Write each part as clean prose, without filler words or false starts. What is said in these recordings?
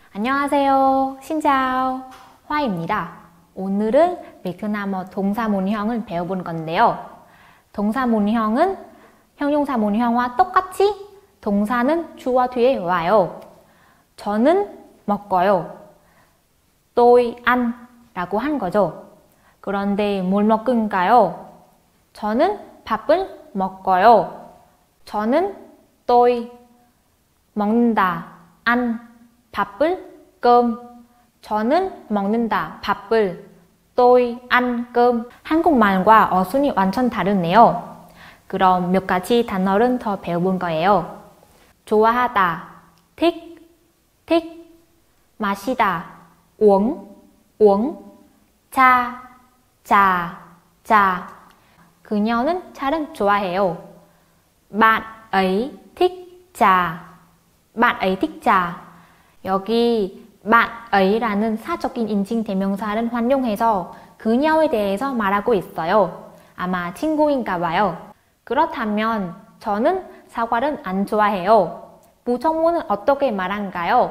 안녕하세요. 신자오. 화입니다. 오늘은 베트남어 동사문형을 배워볼 건데요. 동사문형은 형용사문형과 똑같이 동사는 주어 뒤에 와요. 저는 먹어요. tôi ăn 라고 한 거죠. 그런데 뭘 먹은가요? 저는 밥을 먹어요. 저는 tôi 먹는다. ăn 밥을 cơm. 저는 먹는다. 밥을 tôi ăn cơm. 한국말과 어순이 완전 다르네요. 그럼 몇 가지 단어를 더 배워볼 거예요. 좋아하다. thích, thích. 마시다. uống, uống. 차, trà, trà. 그녀는 차를 좋아해요. bạn ấy thích trà. bạn ấy thích trà. 여기 bạn ấy 라는 사적인 인칭 대명사를 활용해서 그녀에 대해서 말하고 있어요. 아마 친구인가 봐요. 그렇다면 저는 사과를 안 좋아해요. 부정문은 어떻게 말한가요?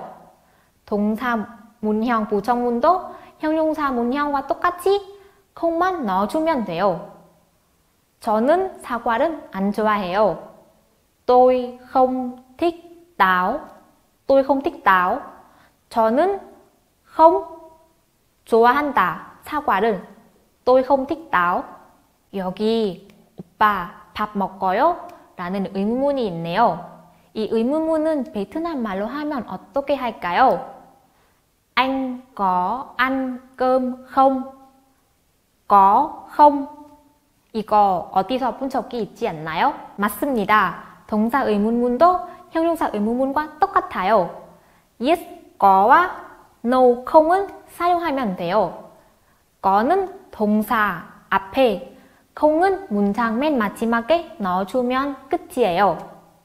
동사문형 부정문도 형용사문형과 똑같이 콩만 넣어주면 돼요. 저는 사과를 안 좋아해요. tôi không thích táo. tôi không thích táo. 저는 không 좋아한다. 사과를. tôi không thích táo. 여기 오빠 밥 먹어요? 라는 의문문이 있네요. 이 의문문은 베트남 말로 하면 어떻게 할까요? Anh có ăn cơm không? có không? 이거 어디서 본 적이 있지 않나요? 맞습니다. 동사 의문문도 형용사 의문문과 똑같아요. yes, 거와 no, không 은 사용하면 돼요. 거는 동사 앞에, không 은 문장 맨 마지막에 넣어주면 끝이에요.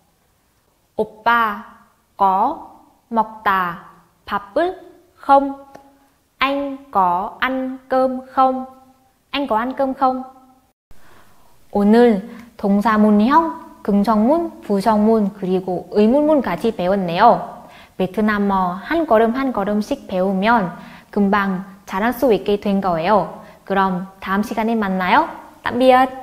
오빠 có 먹다 밥을 không? Anh có ăn cơm không? Anh có ăn cơm không? 오늘 동사문형, 긍정문, 부정문, 그리고 의문문까지 배웠네요. 베트남어 한 걸음 한 걸음씩 배우면 금방 잘할 수 있게 된 거예요. 그럼 다음 시간에 만나요. tạm biệt!